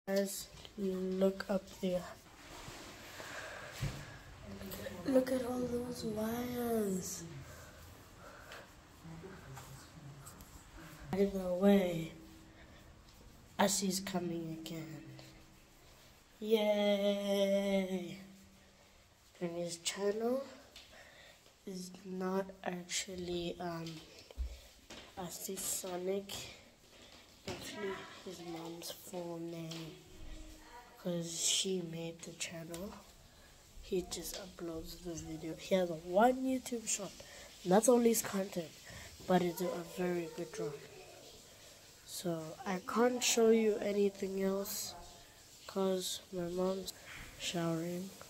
Guys, look up there. Look at all those wires. By the way, Asi's coming again. Yay! And his channel is not actually Asi Sonic. Actually, his mom's full name, because she made the channel. He just uploads the video. He has one YouTube short. And that's all his content, but it's a very good drawing. So I can't show you anything else because my mom's showering.